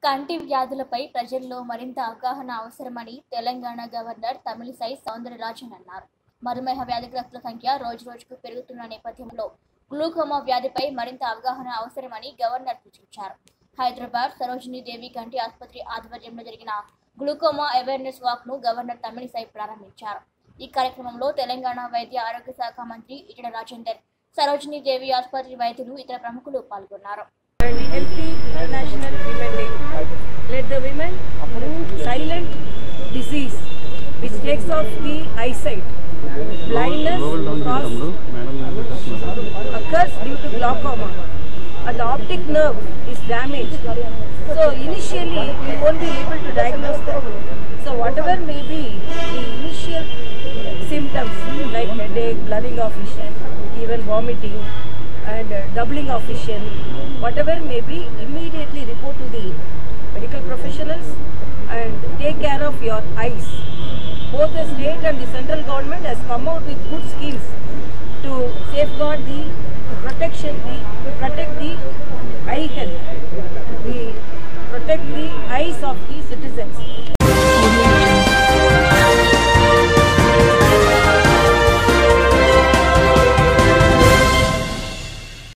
కంటి వ్యాధులపై ప్రజల్లో మరింత అవగాహన అవసరమని తెలంగాణ గవర్నర్ తమిళిసై సౌందరరాజన్ అన్నారు. మధుమేహ వ్యాధిగ్రస్తుల సంఖ్య రోజురోజుకు పెరుగుతున్న నేపథ్యంలో గ్లూకోమా వ్యాధిపై మరింత అవగాహన అవసరమని గవర్నర్ సూచించారు. హైదరాబాద్ సరోజినీ దేవి కంటి ఆసుపత్రి ఆధ్వర్యంలో జరిగిన గ్లూకోమా అవేర్నెస్ వాక్ ను గవర్నర్ తమిళిసై ప్రారంభించారు. ఈ కార్యక్రమంలో తెలంగాణ వైద్య ఆరోగ్య శాఖ మంత్రి ఈటెల రాజేందర్, సరోజినీ దేవి ఆసుపత్రి వైద్యులు, ఇతర ప్రముఖులు పాల్గొన్నారు. International Women Day. Let the women silent disease which takes off the eyesight. Blindness occurs due to glaucoma and the optic nerve is damaged. So initially we won't be able to diagnose them. So whatever may be the initial symptoms like headache, blurring of vision, even vomiting and doubling of vision, whatever may be, immediately report to the medical professionals and take care of your eyes. Both the state and the central government has come out with good schemes to safeguard to protect the